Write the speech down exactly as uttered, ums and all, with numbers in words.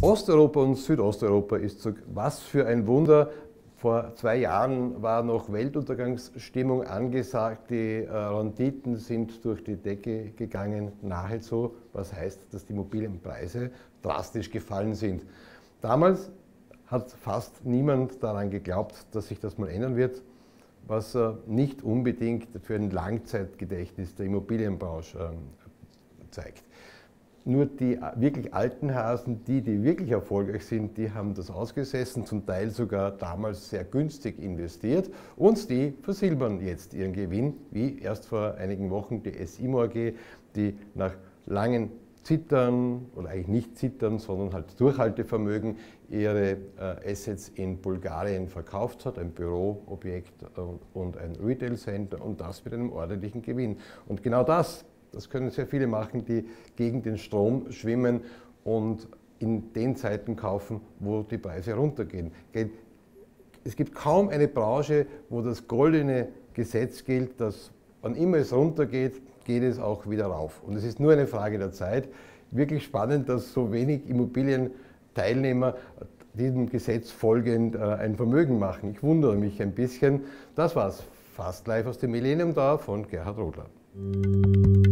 Osteuropa und Südosteuropa ist so, was für ein Wunder. Vor zwei Jahren war noch Weltuntergangsstimmung angesagt, die äh, Renditen sind durch die Decke gegangen, nahezu, was heißt, dass die Immobilienpreise drastisch gefallen sind. Damals hat fast niemand daran geglaubt, dass sich das mal ändern wird, was äh, nicht unbedingt für ein Langzeitgedächtnis der Immobilienbranche äh, zeigt. Nur die wirklich alten Hasen, die, die wirklich erfolgreich sind, die haben das ausgesessen, zum Teil sogar damals sehr günstig investiert und die versilbern jetzt ihren Gewinn, wie erst vor einigen Wochen die S I M O A G, die nach langen Zittern, oder eigentlich nicht Zittern, sondern halt Durchhaltevermögen, ihre äh, Assets in Bulgarien verkauft hat, ein Büroobjekt äh, und ein Retail Center und das mit einem ordentlichen Gewinn. Und genau das Das können sehr viele machen, die gegen den Strom schwimmen und in den Zeiten kaufen, wo die Preise runtergehen. Es gibt kaum eine Branche, wo das goldene Gesetz gilt, dass wann immer es runtergeht, geht es auch wieder rauf. Und es ist nur eine Frage der Zeit. Wirklich spannend, dass so wenig Immobilienteilnehmer diesem Gesetz folgend ein Vermögen machen. Ich wundere mich ein bisschen. Das war's. Fast live aus dem Millennium Tower von Gerhard Rodler.